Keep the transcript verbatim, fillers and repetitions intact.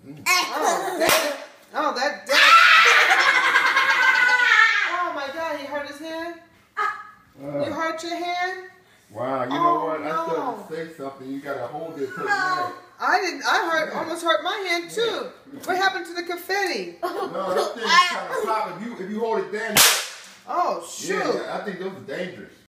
Oh, that, oh, that, that. Oh my God, he hurt his hand? Uh, you hurt your hand? Wow, you oh, know what? No. I started to say something. You gotta hold it. No. I didn't. I hurt. Yeah. Almost hurt my hand too. Yeah. What happened to the confetti? No, that thing's kind of pop. If you if you hold it down. Oh shoot! Yeah, yeah, I think those are dangerous.